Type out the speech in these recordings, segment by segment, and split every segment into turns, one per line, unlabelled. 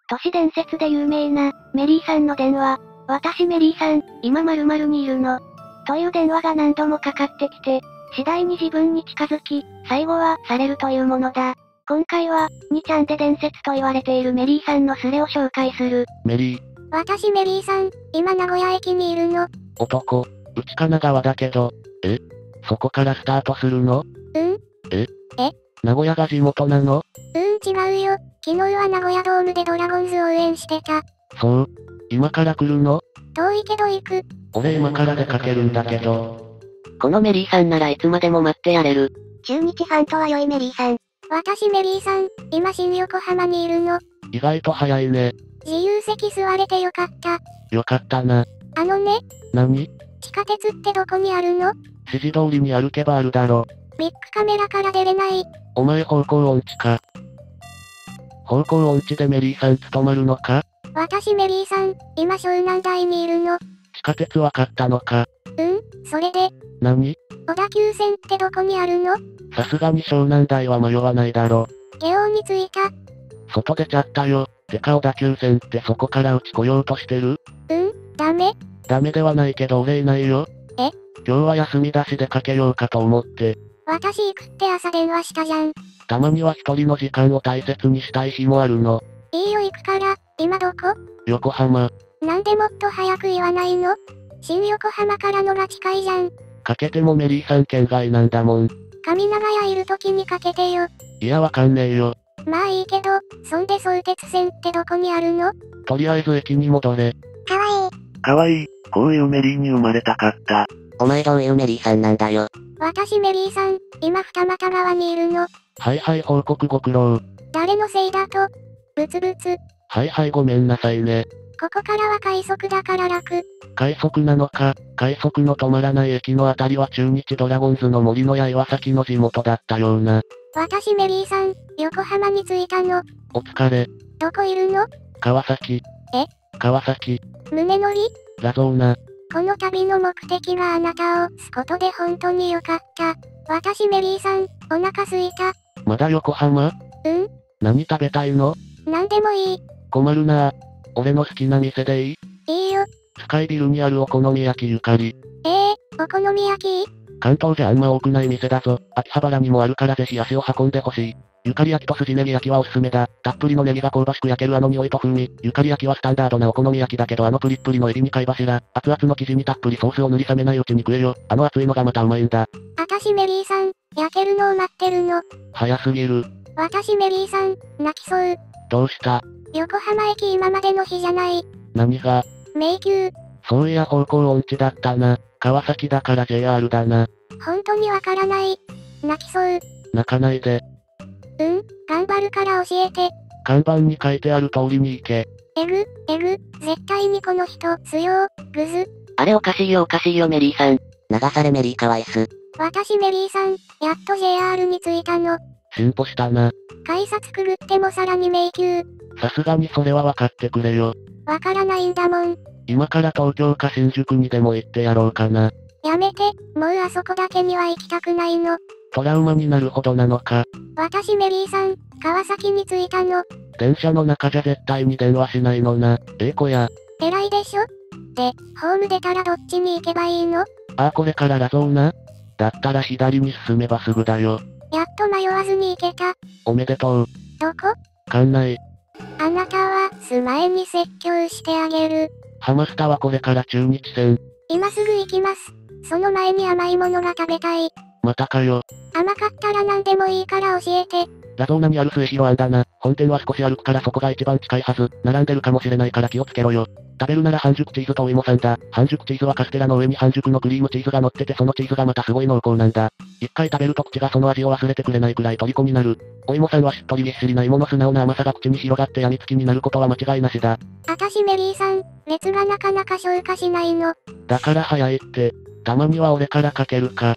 都市伝説で有名な、メリーさんの電話。私メリーさん、今〇〇にいるの。という電話が何度もかかってきて、次第に自分に近づき、最後は、されるというものだ。今回は、2ちゃんで伝説と言われているメリーさんのスレを紹介する。
メリー。
私メリーさん、今名古屋駅にいるの。
男、うち神奈川だけど、そこからスタートするの？名古屋が地元なの？
違うよ。昨日は名古屋ドームでドラゴンズ応援してた。
そう？今から来るの？
遠いけど行く。
俺今から出かけるんだけど。
このメリーさんならいつまでも待ってやれる。
中日ファンとは良いメリーさん。私メリーさん、今新横浜にいるの。
意外と早いね。
自由席座れてよかった。
よかったな。
ね。
何？
地下鉄ってどこにあるの？
指示通りに歩けばあるだろ。
ビッグカメラから出れない。
お前方向音痴か。方向音痴でメリーさん務まるのか？
私メリーさん、今湘南台にいるの。
地下鉄わかったのか？
それで。
何？
小田急線ってどこにあるの？
さすがに湘南台は迷わないだろ。
下王に着いた。
外出ちゃったよ。てか小田急線ってそこからうち来ようとしてる？
ダメ？
ダメではないけど俺いないよ。今日は休みだし出かけようかと思って。
私行くって朝電話したじゃん。
たまには一人の時間を大切にしたい日もあるの。
いいよ行くから、今どこ？
横浜。
なんでもっと早く言わないの？新横浜からのが近いじゃん。
かけてもメリーさん県外なんだもん。
上長屋いる時にかけてよ。
いやわかんねえよ。
まあいいけど、そんで相鉄線ってどこにあるの？
とりあえず駅に戻れ。
かわいい。
かわいい。こういうメリーに生まれたかった。
お前どういうメリーさんなんだよ。
私メリーさん、今二俣川にいるの。
はいはい報告ご苦労。
誰のせいだと？ブツブツ。
はいはいごめんなさいね。
ここからは快速だから楽。
快速なのか？快速の止まらない駅のあたりは中日ドラゴンズの森のや岩崎の地元だったような。
私メリーさん、横浜に着いたの。
お疲れ。
どこいるの？
川崎。川崎。
胸乗り？
ラゾーナ。
この旅の目的があなたをすことで本当によかった。私メリーさん、お腹すいた。
まだ横浜？何食べたいの？
なんでもいい。
困るなぁ。俺の好きな店でいい？
いいよ。
スカイビルにあるお好み焼きゆかり。
お好み焼き？
関東じゃあんま多くない店だぞ。秋葉原にもあるからぜひ足を運んでほしい。ゆかり焼きと筋ネギ焼きはおすすめだ。たっぷりのネギが香ばしく焼けるあの匂いと風味。ゆかり焼きはスタンダードなお好み焼きだけどあのプリップリのエビに貝柱。熱々の生地にたっぷりソースを塗り冷めないうちに食えよ。あの熱いのがまたうまいんだ。
私メリーさん、焼けるのを待ってるの。
早すぎる。
私メリーさん、泣きそう。
どうした？
横浜駅今までの日じゃない。
何が？
迷宮。
そういや方向音痴だったな。川崎だから JR だな。
本当にわからない。泣きそう。
泣かないで。
頑張るから教えて。
看板に書いてある通りに行け。
絶対にこの人、強グズ。
あれおかしいよメリーさん。流されメリーかわいす。
私メリーさん、やっと JR に着いたの。
進歩したな。
改札くぐってもさらに迷宮。
さすがにそれは分かってくれよ。
わからないんだもん。
今から東京か新宿にでも行ってやろうかな。
やめて、もうあそこだけには行きたくないの。
トラウマになるほどなのか。
私メリーさん、川崎に着いたの。
電車の中じゃ絶対に電話しないのな。子や。
偉いでしょ？で、ホーム出たらどっちに行けばいいの？
これからラゾーナ？だったら左に進めばすぐだよ。
やっと迷わずに行けた。
おめでとう。
どこ？
館内。
あなたは、前に説教してあげる。
ハマスタはこれから中日線。
今すぐ行きます。その前に甘いものが食べたい。
またかよ。
甘かったら何でもいいから教えて。
ラゾーナにある末広あんだな。本店は少し歩くからそこが一番近いはず。並んでるかもしれないから気をつけろよ。食べるなら半熟チーズとお芋さんだ。半熟チーズはカステラの上に半熟のクリームチーズが乗っててそのチーズがまたすごい濃厚なんだ。一回食べると口がその味を忘れてくれないくらい虜になる。お芋さんはしっとりぎっしりな芋の素直な甘さが口に広がって病みつきになることは間違いなしだ。
あたしメリーさん、熱がなかなか消化しないの。
だから早いって。たまには俺からかけるか。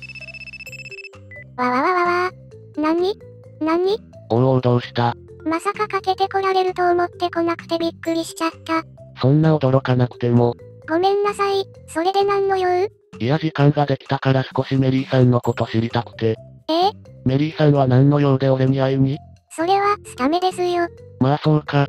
わわわわわ。何？
おおどうした？
まさかかけてこられると思ってこなくてびっくりしちゃった。
そんな驚かなくても。
ごめんなさい、それで何の用？
いや時間ができたから少しメリーさんのこと知りたくて。
メ
リーさんは何の用で俺に会いに？
それは、スタメですよ。
まあそうか。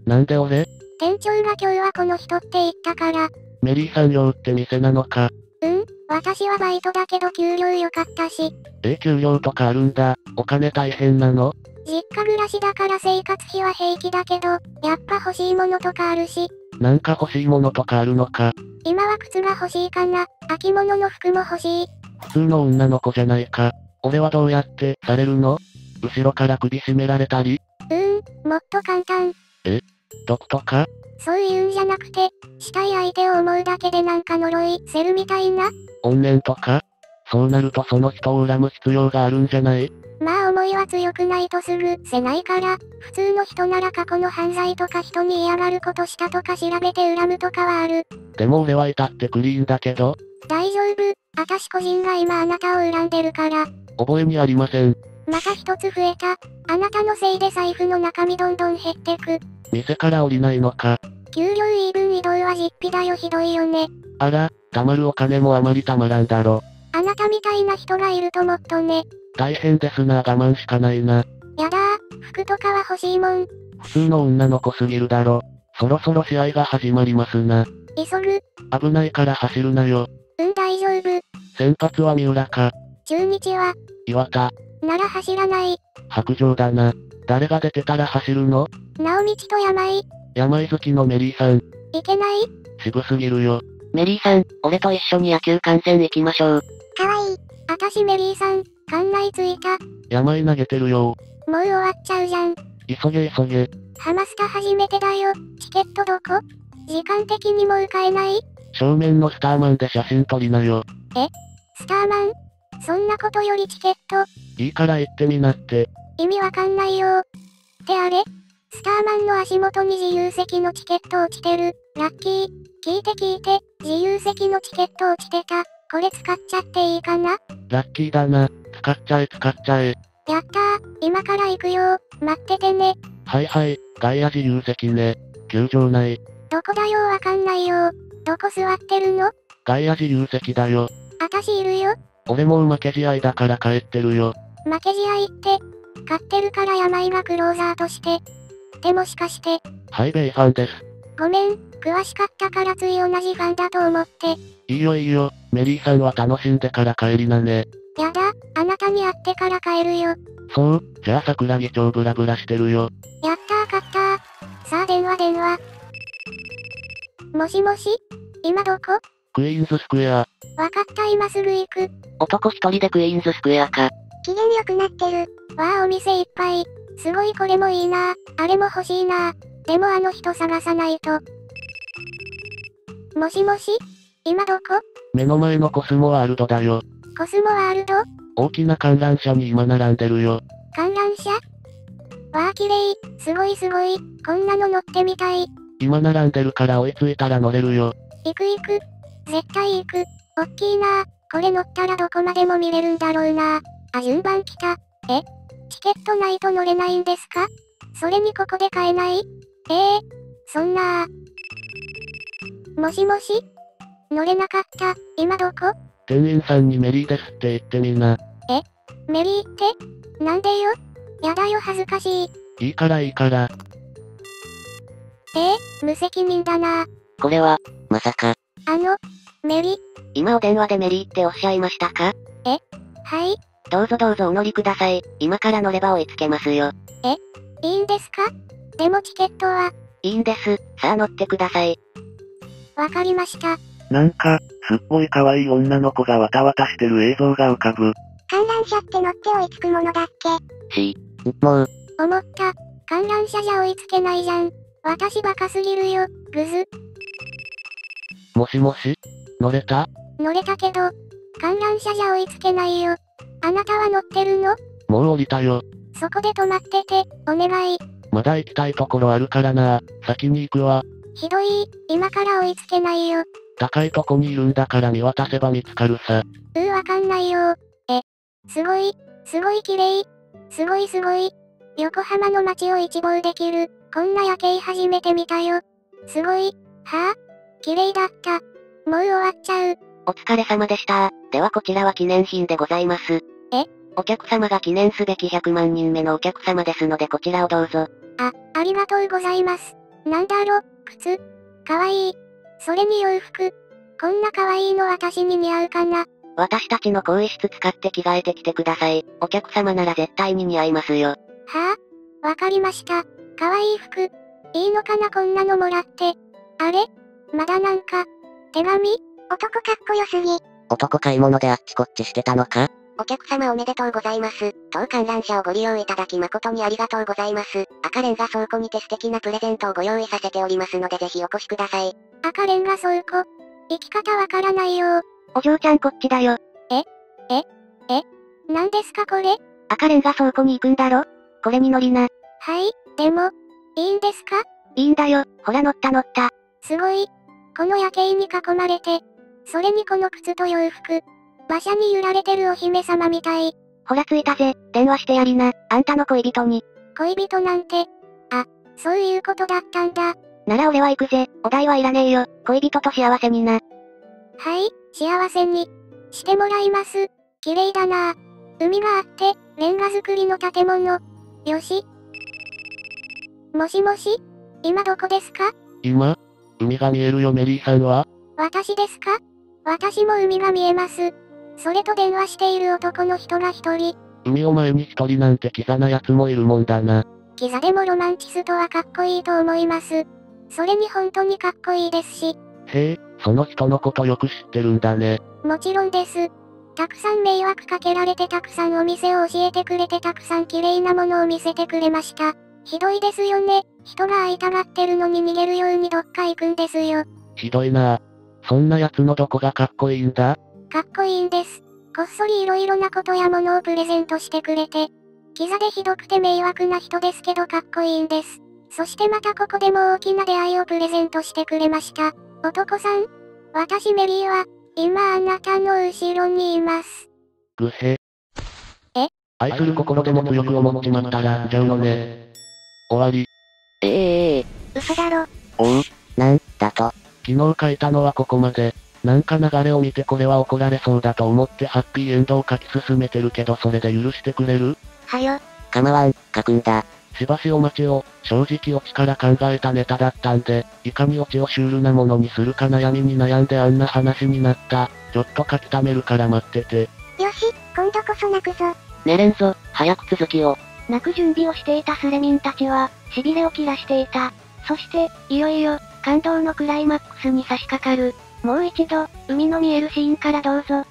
なんで俺？
店長が今日はこの人って言ったから。
メリーさん用って店なのか？
私はバイトだけど給料良かったし。
給料とかあるんだ。お金大変なの？
実家暮らしだから生活費は平気だけど、やっぱ欲しいものとかあるし。
なんか欲しいものとかあるのか？
今は靴が欲しいかな。秋物の服も欲しい。
普通の女の子じゃないか。俺はどうやってされるの？後ろから首絞められたり？
もっと簡単。
毒とか？
そういうんじゃなくて、したい相手を思うだけでなんか呪い、セルみたいな。
怨念とか？そうなるとその人を恨む必要があるんじゃない？
まあ思いは強くないとすぐせないから、普通の人なら過去の犯罪とか人に嫌がることしたとか調べて恨むとかはある。
でも俺は至ってクリーンだけど。
大丈夫、私個人が今あなたを恨んでるから。
覚えにありません。
また一つ増えた。あなたのせいで財布の中身どんどん減ってく。
店から降りないのか？
給料イーブン移動は実費だよひどいよね。
あら、貯まるお金もあまり貯まらんだろ。
あなたみたいな人がいるともっとね。
大変ですな、我慢しかないな。
やだー、服とかは欲しいもん。
普通の女の子すぎるだろ。そろそろ試合が始まりますな。
急ぐ。
危ないから走るなよ。
大丈夫。
先発は三浦か。
中日は
岩田。
なら走らない。
白状だな。誰が出てたら走るの？
直道と山井。
山井好きのメリーさん。
いけない？
渋すぎるよ。
メリーさん、俺と一緒に野球観戦行きましょう。
かわいい。あたしメリーさん、館内着いた。
山井投げてるよ。
もう終わっちゃうじゃん。
急げ急げ。
ハマスタ初めてだよ。チケットどこ？時間的にもう買えない？
正面のスターマンで写真撮りなよ。
スターマン？そんなことよりチケット。
いいから行ってみなって。
意味わかんないよ。ってあれ？スターマンの足元に自由席のチケット落ちてる。ラッキー。聞いて。自由席のチケット落ちてた。これ使っちゃっていいかな？
ラッキーだな。使っちゃえ。
やったー。今から行くよ。待っててね。
はい、外野自由席ね。球場内。
どこだよわかんないよ。どこ座ってるの？
外野自由席だよ。
あたしいるよ。
俺も負け試合だから帰ってるよ。
負け試合って、勝ってるから山井がクローザーとして。でもしかして。
はい、ベイファンです。
ごめん、詳しかったからつい同じファンだと思って。
いいよ。メリーさんは楽しんでから帰りなね。
やだ、あなたに会ってから帰るよ。
そう、じゃあ桜木町ブラブラしてるよ。
やったー勝ったー。さあ電話。もしもし？今どこ？
クイーンズスクエア。
わかった今すぐ行く。
男一人でクイーンズスクエアか。
機嫌良くなってる。わあお店いっぱい。すごいこれもいいな。あれも欲しいな。でもあの人探さないと。もしもし？今どこ？
目の前のコスモワールドだよ。
コスモワールド？
大きな観覧車に今並んでるよ。
観覧車？わあ綺麗。すごい。こんなの乗ってみたい。
今並んでるから追いついたら乗れるよ。
行く。絶対行く。おっきいな。これ乗ったらどこまでも見れるんだろうな。あ、順番来た。チケットないと乗れないんですか？それにここで買えない？そんなもしもし？乗れなかった。今どこ？
店員さんにメリーですって言ってみな。
メリーって？なんでよ？やだよ恥ずかしい。
いいから。
無責任だな。
これは、まさか。
メリー？
今お電話でメリーっておっしゃいましたか？
はい。
どうぞお乗りください。今から乗れば追いつけますよ。
いいんですか？でもチケットは？
いいんです。さあ乗ってください。
わかりました。
なんか、すっごい可愛い女の子がわたわたしてる映像が浮かぶ。
観覧車って乗って追いつくものだっけ？
もう。
思った。観覧車じゃ追いつけないじゃん。私バカすぎるよ、グズ。
もしもし？乗れた？
乗れたけど、観覧車じゃ追いつけないよ。あなたは乗ってるの？
もう降りたよ。
そこで止まってて、お願い。
まだ行きたいところあるからな。先に行くわ。
ひどい、今から追いつけないよ。
高いとこにいるんだから見渡せば見つかるさ。
わかんないよ。すごい綺麗。すごい。横浜の街を一望できる。こんな夜景初めて見たよ。すごい。はぁ？綺麗だった。もう終わっちゃう。
お疲れ様でした。ではこちらは記念品でございます。お客様が記念すべき100万人目のお客様ですのでこちらをどうぞ。
ありがとうございます。 なんだろ、靴。かわいい。それに洋服。こんなかわいいの私に似合うかな。
私たちの更衣室使って着替えてきてください。お客様なら絶対に似合いますよ。
はぁ、わかりました。かわいい服。いいのかなこんなのもらって。あれまだなんか、手紙？
男かっこよすぎ。
男買い物であっちこっちしてたのか？お客様おめでとうございます。当観覧車をご利用いただき誠にありがとうございます。赤レンガ倉庫にて素敵なプレゼントをご用意させておりますのでぜひお越しください。
赤レンガ倉庫。行き方わからないよ。
お嬢ちゃんこっちだよ。
何ですかこれ？
赤レンガ倉庫に行くんだろ？これに乗りな。
はい、でも、いいんですか？
いいんだよ、ほら乗った乗った。
すごい。この夜景に囲まれて、それにこの靴と洋服。馬車に揺られてるお姫様みたい。
ほら着いたぜ、電話してやりな、あんたの恋人に。
恋人なんて。あ、そういうことだったんだ。
なら俺は行くぜ、お代はいらねえよ、恋人と幸せにな。
はい、幸せに。してもらいます。綺麗だなぁ。海があって、レンガ造りの建物。よし。もしもし？今どこですか？
今？海が見えるよメリーさんは？
私ですか？私も海が見えます。それと電話している男の人が一人。
海を前に一人なんてキザな奴もいるもんだな。
キザでもロマンチストはかっこいいと思います。それに本当にかっこいいですし。
へえ、その人のことよく知ってるんだね。
もちろんです。たくさん迷惑かけられてたくさんお店を教えてくれてたくさん綺麗なものを見せてくれました。ひどいですよね。人が会いたがってるのに逃げるようにどっか行くんですよ。
ひどいなぁ。そんな奴のどこがかっこいいんだ？
かっこいいんです。こっそりいろいろなことやものをプレゼントしてくれて。キザでひどくて迷惑な人ですけどかっこいいんです。そしてまたここでも大きな出会いをプレゼントしてくれました。男さん、私メリーは、今あなたの後ろにいます。
ぐへ。
え？
愛する心でも強く思っちまったら、じゃうのね。終わり。
嘘だろ。
おう、なんだと。
昨日書いたのはここまで。なんか流れを見てこれは怒られそうだと思ってハッピーエンドを書き進めてるけどそれで許してくれる？
はよ。
構わん、書くんだ。
しばしお待ちを、正直オチから考えたネタだったんで、いかにオチをシュールなものにするか悩みに悩んであんな話になった。ちょっと書き溜めるから待ってて。
よし、今度こそ泣くぞ。
寝れんぞ、早く続きを。
泣く準備をしていたスレミンたちは、痺れを切らしていた。そして、いよいよ、感動のクライマックスに差し掛かる。もう一度、海の見えるシーンからどうぞ。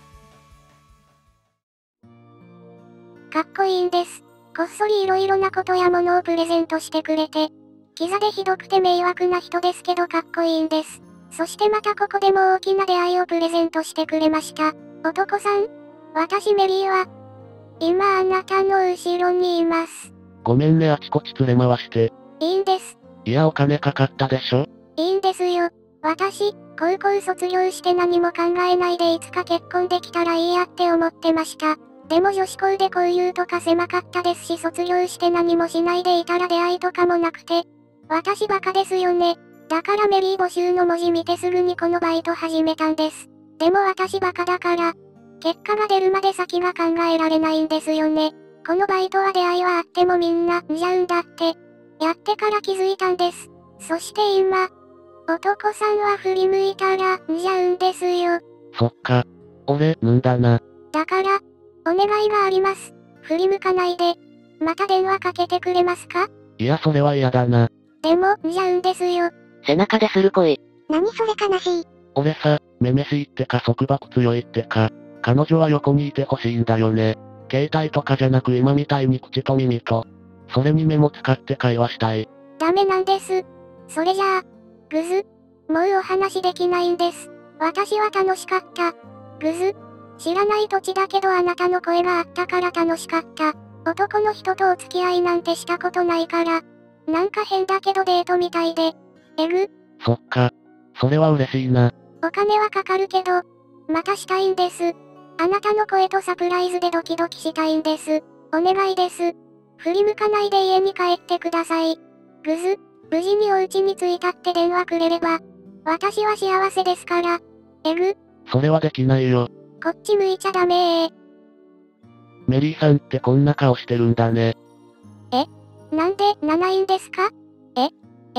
かっこいいんです。こっそりいろいろなことやものをプレゼントしてくれて。キザでひどくて迷惑な人ですけどかっこいいんです。そしてまたここでも大きな出会いをプレゼントしてくれました。男さん、私メリーは、今あなたの後ろにいます。
ごめんねあちこち連れ回して。
いいんです。
いやお金かかったでしょ？
いいんですよ。私、高校卒業して何も考えないでいつか結婚できたらいいやって思ってました。でも女子校で交友とか狭かったですし卒業して何もしないでいたら出会いとかもなくて。私バカですよね。だからメリー募集の文字見てすぐにこのバイト始めたんです。でも私バカだから、結果が出るまで先が考えられないんですよね。このバイトは出会いはあってもみんな、んじゃうんだって。やってから気づいたんです。そして今、男さんは振り向いたら、んじゃうんですよ。
そっか。俺、んだな。
だから、お願いがあります。振り向かないで。また電話かけてくれますか？
いやそれは嫌だな。
でも、んじゃうんですよ。
背中でする恋。
何それ悲しい。
俺さ、めめしいってか束縛強いってか、彼女は横にいてほしいんだよね。携帯とかじゃなく今みたいに口と耳と、それにメモ使って会話したい。
ダメなんです。それじゃあ、グズ、もうお話できないんです。私は楽しかった。グズ、知らない土地だけどあなたの声があったから楽しかった。男の人とお付き合いなんてしたことないから。なんか変だけどデートみたいで。えぐ。
そっか。それは嬉しいな。
お金はかかるけど、またしたいんです。あなたの声とサプライズでドキドキしたいんです。お願いです。振り向かないで家に帰ってください。グズ、無事にお家に着いたって電話くれれば、私は幸せですから。えぐ。
それはできないよ。
こっち向いちゃダメー。
メリーさんってこんな顔してるんだね。
なんで、7位んですか？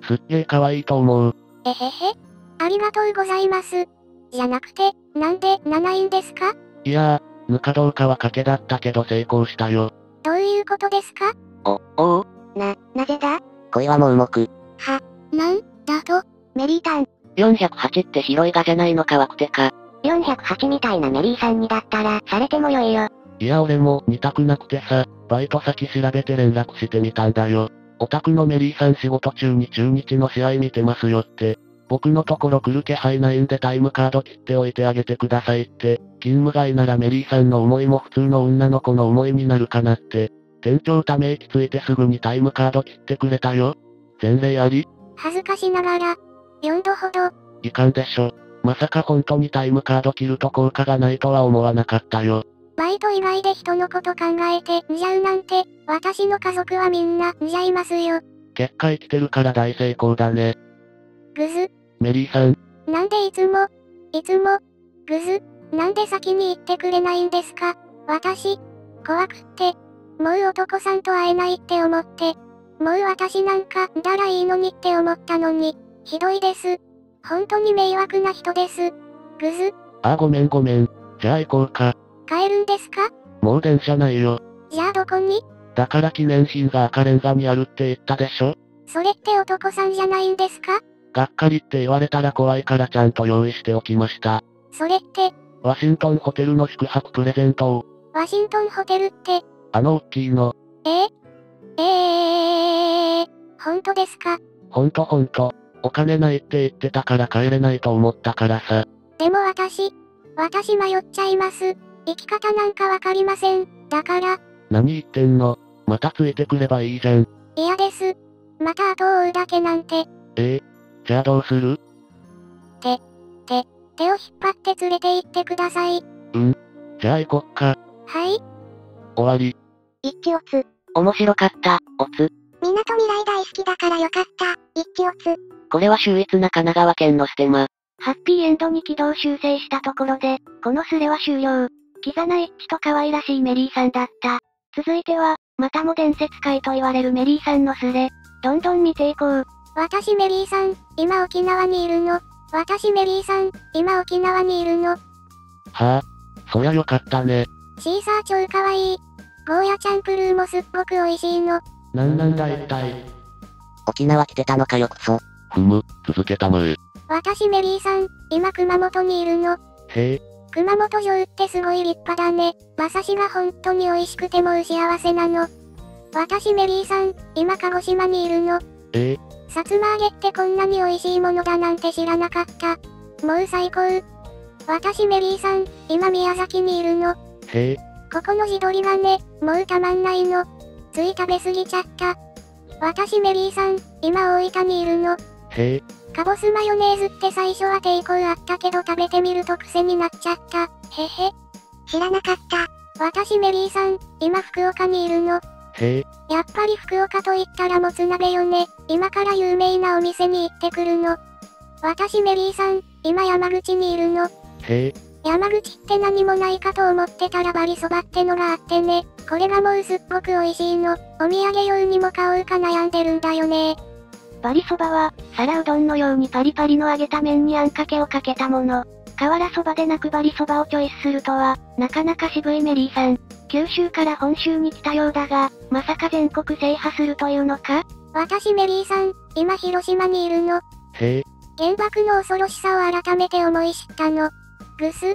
すっげー可愛いと思う。
えへへ。ありがとうございます。じゃなくて、なんで7位んですか？
いやー、ぬかどうかは賭けだったけど成功したよ。
どういうことですか？
おう。なぜだ？恋は盲目。
なんだと？
メリータン。408って広いがじゃないのかわくてか。408みたいなメリーさんにだったら、されてもよいよ。
いや俺も見たくなくてさ、バイト先調べて連絡してみたんだよ。お宅のメリーさん仕事中に中日の試合見てますよって。僕のところ来る気配ないんでタイムカード切っておいてあげてくださいって。勤務外ならメリーさんの思いも普通の女の子の思いになるかなって。店長ため息ついてすぐにタイムカード切ってくれたよ。前例あり？
恥ずかしながら、4度ほど。
いかんでしょ。まさか本当にタイムカード切ると効果がないとは思わなかったよ。
バイト以外で人のこと考えてんじゃうなんて、私の家族はみんなんじゃいますよ。
結果生きてるから大成功だね。
ぐず。
メリーさん、
なんでいつも、ぐず、なんで先に言ってくれないんですか？私、怖くって、もう男さんと会えないって思って、もう私なんかんだらいいのにって思ったのに、ひどいです。本当に迷惑な人です。ぐず、
ごめん。じゃあ行こうか。
帰るんですか？
もう電車ないよ。
じゃあどこに？
だから記念品が赤レンガにあるって言ったでしょ？
それって男さんじゃないんですか？
がっかりって言われたら怖いからちゃんと用意しておきました。
それって、
ワシントンホテルの宿泊プレゼントを。
ワシントンホテルって、
大きいの。
本当ですか？
ほんと。お金ないって言ってたから帰れないと思ったからさ。
でも私迷っちゃいます。生き方なんかわかりません。だから、
何言ってんの？またついてくればいいじゃん。
嫌です。また後を追うだけなんて、
じゃあどうする？
手を引っ張って連れて行ってください。
じゃあ行こっか。
はい。
終わり。
一致オツ。面白かった、オツ。みなとみらい大好きだからよかった、一致オツ。これは秀逸な神奈川県のステマ。
ハッピーエンドに軌道修正したところで、このスレは終了。キザな一致と可愛らしいメリーさんだった。続いては、またも伝説界と言われるメリーさんのスレ。どんどん見ていこう。
私メリーさん、今沖縄にいるの。私メリーさん、今沖縄にいるの。
はあ、そりゃよかったね。
シーサー超かわいい。ゴーヤチャンプルーもすっごく美味しいの。
なんだ一体。
沖縄来てたのかよくそ。
続けたまえ。
私メリーさん、今熊本にいるの。
へえ。
熊本城ってすごい立派だね。馬刺しが本当に美味しくてもう幸せなの。私メリーさん、今鹿児島にいるの。さつま揚げってこんなに美味しいものだなんて知らなかった。もう最高。私メリーさん、今宮崎にいるの。
へえ。
ここの地鶏がね、もうたまんないの。つい食べ過ぎちゃった。私メリーさん、今大分にいるの。
へえ。
カボスマヨネーズって最初は抵抗あったけど食べてみると癖になっちゃった。へへ。
知らなかった。
私メリーさん、今福岡にいるの。
へえ。
やっぱり福岡と言ったらもつ鍋よね。今から有名なお店に行ってくるの。私メリーさん、今山口にいるの。
へえ。
山口って何もないかと思ってたらバリそばってのがあってね。これがもうすっごく美味しいの。お土産用にも買おうか悩んでるんだよね。
バリそばは、皿うどんのようにパリパリの揚げた麺にあんかけをかけたもの。瓦そばでなくバリそばをチョイスするとは、なかなか渋いメリーさん。九州から本州に来たようだが、まさか全国制覇するというのか？
私メリーさん、今広島にいるの。
へえ。
原爆の恐ろしさを改めて思い知ったの。ぐす。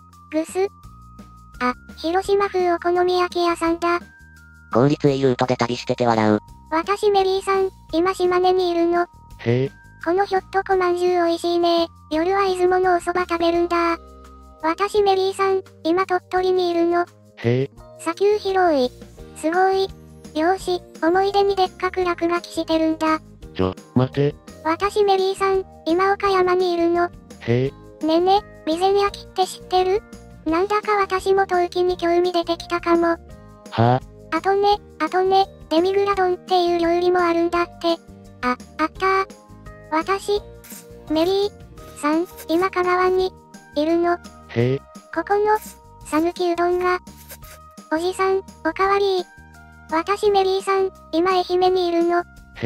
あ、広島風お好み焼き屋さんだ。
効率いいルートで旅してて笑う。
私メリーさん、今島根にいるの。
へえ。
このひょっとこまんじゅう美味しいね。夜は出雲のお蕎麦食べるんだ。私メリーさん、今鳥取にいるの。
へえ。
砂丘広い。すごい。漁師、思い出にでっかく落書きしてるんだ。
待て。
私メリーさん、今岡山にいるの。
へえ。
ねね、備前焼きって知ってる？なんだか私も陶器に興味出てきたかも。
はあ。
あとね、デミグラ丼っていう料理もあるんだって。あったー。私、メリーさん、今香川にいるの。
へえ。
ここの、さぬきうどんが。おじさん、おかわり。私メリーさん、今愛媛にいるの。
へえ。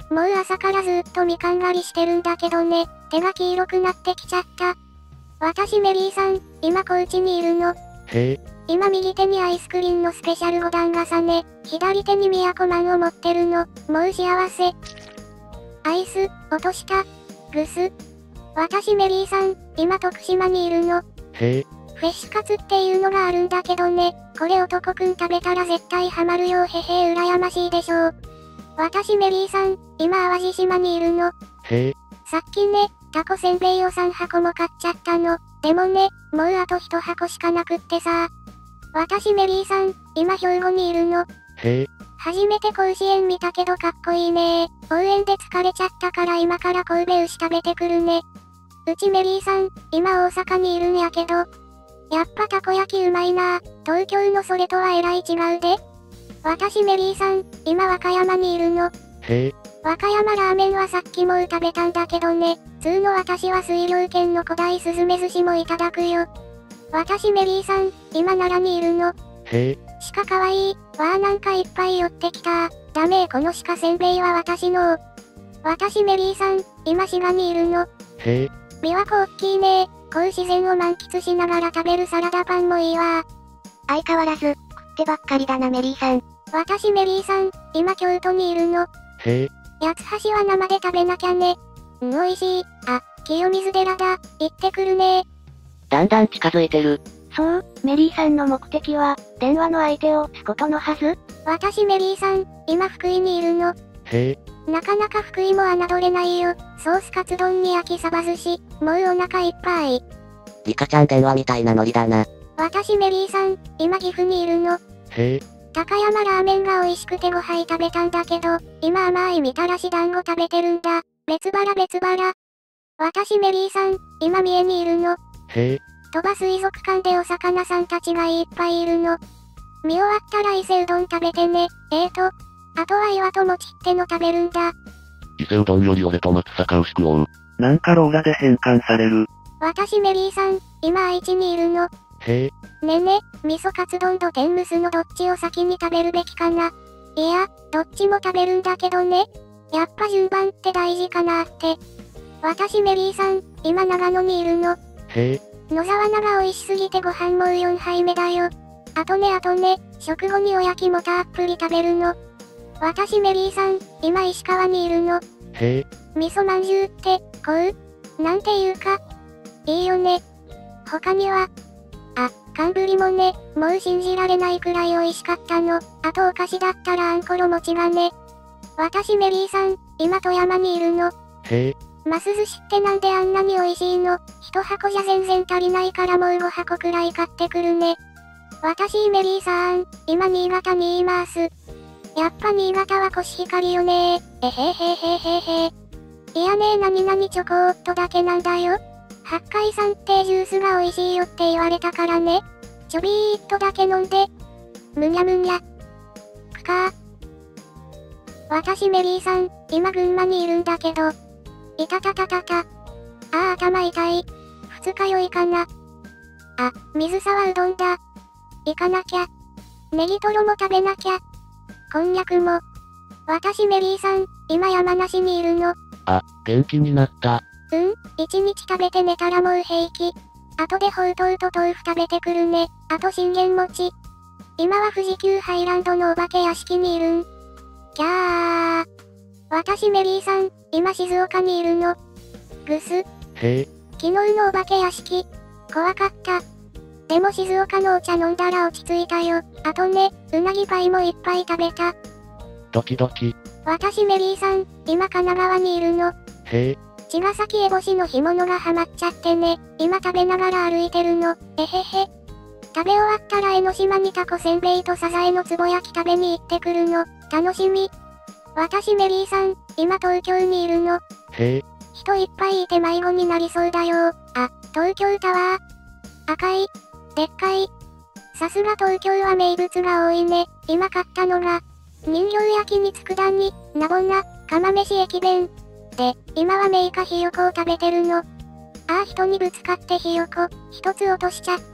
もう朝からずっとみかん狩りしてるんだけどね、手が黄色くなってきちゃった。私メリーさん、今高知にいるの。
へえ。
今右手にアイスクリーンのスペシャル5段重ね、左手に宮古マンを持ってるの、もう幸せ。アイス、落とした。グス。私メリーさん、今徳島にいるの。
へえ。
フェッシュカツっていうのがあるんだけどね、これ男くん食べたら絶対ハマるよへへ羨ましいでしょう。私メリーさん、今淡路島にいるの。
へえ。
さっきね、タコせんべいを3箱も買っちゃったの。でもね、もうあと1箱しかなくってさ。私メリーさん、今兵庫にいるの。
へえ。
初めて甲子園見たけどかっこいいね応援で疲れちゃったから今から神戸牛食べてくるね。うちメリーさん、今大阪にいるんやけど。やっぱたこ焼きうまいな東京のそれとはえらい違うで。私メリーさん、今和歌山にいるの。
へえ。
和歌山ラーメンはさっきも食べたんだけどね。通の私は水陵軒の古代スズメ寿司もいただくよ。私メリーさん、今奈良にいるの。
へえ。
鹿かわいい。わあなんかいっぱい寄ってきた。ダメこの鹿せんべいは私の。私メリーさん、今滋賀にいるの。
へえ。
琵琶湖おっきいねこう自然を満喫しながら食べるサラダパンもいいわ。
相変わらず、食ってばっかりだなメリーさん。
私メリーさん、今京都にいるの。
へえ。
八つ橋は生で食べなきゃね。美味しい。あ、清水寺だ。行ってくるね。
だんだん近づいてる。
そう、メリーさんの目的は、電話の相手をすことのはず？
私メリーさん、今福井にいるの。
へえ。
なかなか福井も侮れないよ。ソースカツ丼に焼きサバ寿司。もうお腹いっぱい。
リカちゃん電話みたいなノリだな。
私メリーさん、今岐阜にいるの。
へえ。
高山ラーメンが美味しくて5杯食べたんだけど、今甘いみたらし団子食べてるんだ。別腹別腹。私メリーさん、今三重にいるの。
へえ。
鳥羽水族館でお魚さんたちがいっぱいいるの。見終わったら伊勢うどん食べてね。あとは岩と餅っての食べるんだ。
伊勢うどんより俺と松阪牛食おう。なんかローラで変換される。
私メリーさん、今愛知にいるの。
へえ。
ねえね、味噌カツ丼と天むすのどっちを先に食べるべきかな。いや、どっちも食べるんだけどね。やっぱ順番って大事かなって。私メリーさん、今長野にいるの。
へえ。
野沢菜が美味しすぎてご飯もう4杯目だよ。あとね、食後におやきもたっぷり食べるの。私メリーさん、今石川にいるの。
へえ。
味噌まんじゅうって、こうなんていうか。いいよね。他には、寒ぶりもね、もう信じられないくらい美味しかったの。あとお菓子だったらあんころ餅がね。私メリーさん、今富山にいるの。
へえ。
マス寿司ってなんであんなに美味しいの？一箱じゃ全然足りないからもう5箱くらい買ってくるね。私メリーさん、今新潟にいます。やっぱ新潟はコシヒカリよねー。えへへへへへ。いやねー何々チョコーっとだけなんだよ。八海山ってジュースが美味しいよって言われたからね。ちょびーっとだけ飲んで。むにゃむにゃ。くかー。私メリーさん、今群馬にいるんだけど。いたたたたた。頭痛い。二日酔いかな。水沢うどんだ。行かなきゃ。ネギトロも食べなきゃ。こんにゃくも。私メリーさん、今山梨にいるの。
元気になった。
一日食べて寝たらもう平気。後でほうとうと豆腐食べてくるね。あと信玄餅。今は富士急ハイランドのお化け屋敷にいるん。キャー。私メリーさん、今静岡にいるの。ぐす。
へえ。
昨日のお化け屋敷。怖かった。でも静岡のお茶飲んだら落ち着いたよ。あとね、うなぎパイもいっぱい食べた。
ドキドキ。
私メリーさん、今神奈川にいるの。
へえ。
茅ヶ崎烏帽子の干物がハマっちゃってね。今食べながら歩いてるの。えへへ。食べ終わったら江ノ島にタコせんべいとサザエのつぼ焼き食べに行ってくるの。楽しみ。私メリーさん、今東京にいるの。
へえ。
人いっぱいいて迷子になりそうだよ。東京タワー。赤い。でっかい。さすが東京は名物が多いね。今買ったのが、人形焼きに佃煮、ナボナ、釜飯駅弁。で、今はメイカひよこを食べてるの。人にぶつかってひよこ、一つ落としちゃった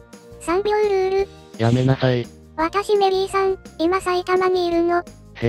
。3秒ルール。
やめなさい。
私メリーさん、今埼玉にいるの。
へえ。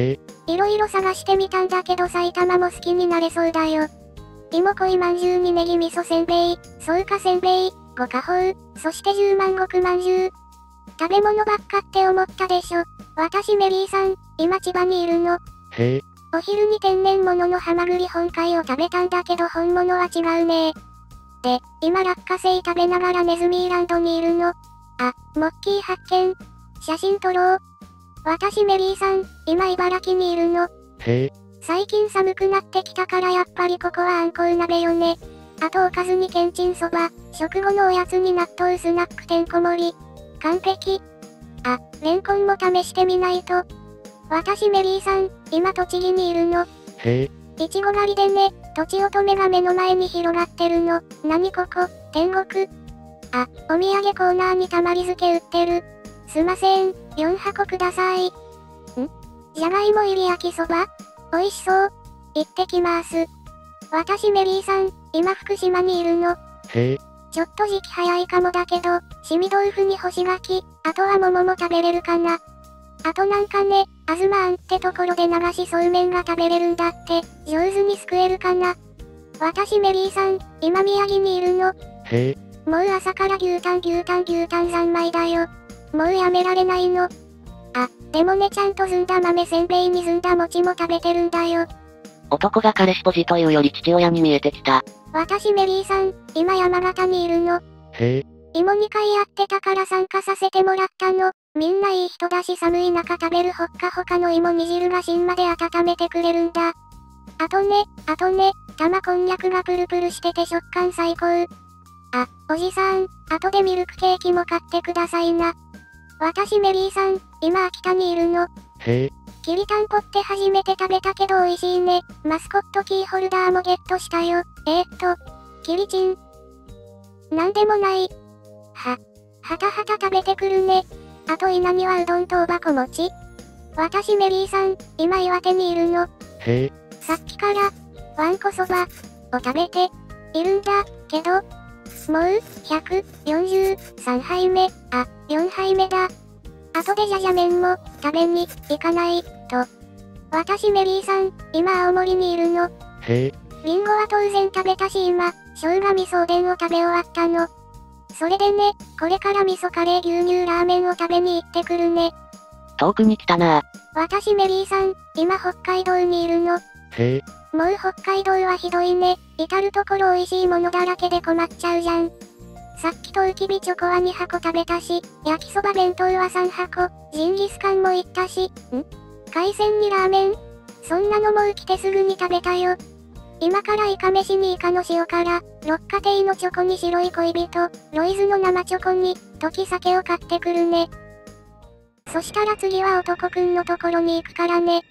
いろいろ探してみたんだけど埼玉も好きになれそうだよ。芋恋まんじゅうにネギ味噌せんべい、草加せんべい、五花宝、そして10万石まんじゅう。食べ物ばっかって思ったでしょ。私メリーさん、今千葉にいるの。
へえ。
お昼に天然物のハマグリ本会を食べたんだけど本物は違うね。で、今落花生食べながらネズミーランドにいるの。あ、モッキー発見。写真撮ろう。私メリーさん、今茨城にいるの。
へえ。
最近寒くなってきたからやっぱりここはあんこう鍋よね。あとおかずにけんちんそば、食後のおやつに納豆スナックてんこ盛り。完璧。あ、レンコンも試してみないと。私メリーさん、今栃木にいるの。
へえ。
いちご狩りでね、とちおとめが目の前に広がってるの。なにここ、天国。あ、お土産コーナーにたまり漬け売ってる。すません、4箱ください。じゃがいも入り焼きそば？美味しそう。行ってきます。私メリーさん、今福島にいるの。
へえ。
ちょっと時期早いかもだけど、しみ豆腐に干し柿、あとは桃も食べれるかな。あとなんかね、あずまあんってところで流しそうめんが食べれるんだって、上手にすくえるかな。私メリーさん、今宮城にいるの。
へえ。
もう朝から牛タン三昧だよ。もうやめられないの。あ、でもねちゃんとずんだ豆せんべいにずんだ餅も食べてるんだよ。
男が彼氏ポジというより父親に見えてきた。
私メリーさん、今山形にいるの。
へえ。
芋2回やってたから参加させてもらったの。みんないい人だし寒い中食べるほっかほかの芋煮汁が芯まで温めてくれるんだ。あとね、玉こんにゃくがプルプルしてて食感最高。あ、おじさん、後でミルクケーキも買ってくださいな。私メリーさん、今秋田にいるの。
へえ。
きりたんぽって初めて食べたけど美味しいね。マスコットキーホルダーもゲットしたよ。きりちん。なんでもない。はたはた食べてくるね。あと稲庭うどんとおばこ餅。私メリーさん、今岩手にいるの。
へえ。
さっきから、わんこそば、を食べて、いるんだ、けど、もう、143杯目、4杯目だ。後でじゃじゃ麺も、食べに、行かない、と。私メリーさん、今青森にいるの。
へえ。
リンゴは当然食べたし今、生姜味噌おでんを食べ終わったの。それでね、これから味噌カレー牛乳ラーメンを食べに行ってくるね。
遠くに来たなぁ。
私メリーさん、今北海道にいるの。
へえ。
もう北海道はひどいね。至るところ美味しいものだらけで困っちゃうじゃん。さっきとうきびチョコは2箱食べたし、焼きそば弁当は3箱、ジンギスカンも行ったし、海鮮にラーメン？そんなのもう来てすぐに食べたよ。今からイカ飯にイカの塩辛、六花亭のチョコに白い恋人、ロイズの生チョコに、時酒を買ってくるね。そしたら次は男くんのところに行くからね。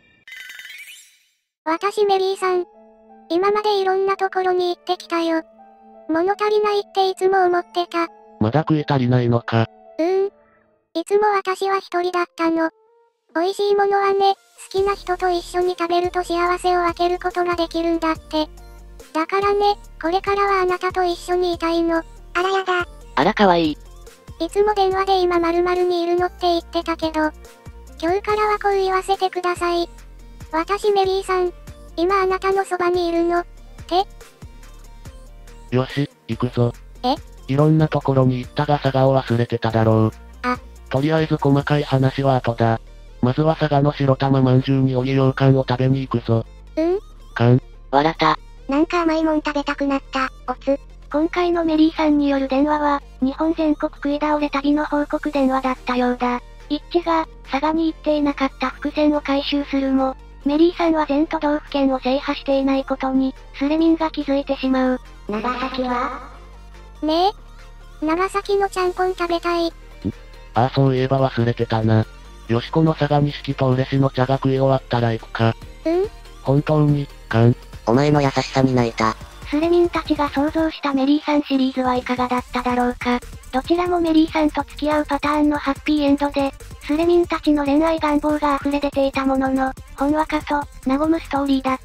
私メリーさん。今までいろんなところに行ってきたよ。物足りないっていつも思ってた。
まだ食い足りないのか。
いつも私は一人だったの。美味しいものはね、好きな人と一緒に食べると幸せを分けることができるんだって。だからね、これからはあなたと一緒にいたいの。
あらやだ。あらかわいい。
いつも電話で今〇〇にいるのって言ってたけど、今日からはこう言わせてください。私メリーさん、今あなたのそばにいるの。
よし、行くぞ。いろんなところに行ったが佐賀を忘れてただろう。とりあえず細かい話は後だ。まずは佐賀の白玉まんじゅうに鬼羊羹を食べに行くぞ。
わらた。
なんか甘いもん食べたくなった。
今回のメリーさんによる電話は、日本全国食い倒れ旅の報告電話だったようだ。一致が、佐賀に行っていなかった伏線を回収するも、メリーさんは全都道府県を制覇していないことに、スレミンが気づいてしまう。
長崎は？ねえ。長崎のちゃんぽん食べたい。
ああそういえば忘れてたな。よしこの佐賀錦と嬉野茶が食い終わったら行くか。本当に、
お前の優しさに泣いた。
スレミンたちが想像したメリーさんシリーズはいかがだっただろうか。どちらもメリーさんと付き合うパターンのハッピーエンドで、スレミンたちの恋愛願望が溢れ出ていたものの、ほんわかと、和むストーリーだった。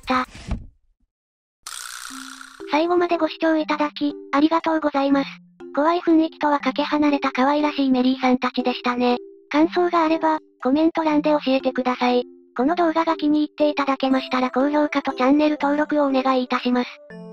最後までご視聴いただき、ありがとうございます。怖い雰囲気とはかけ離れた可愛らしいメリーさんたちでしたね。感想があれば、コメント欄で教えてください。 この動画が気に入っていただけましたら高評価とチャンネル登録をお願いいたします。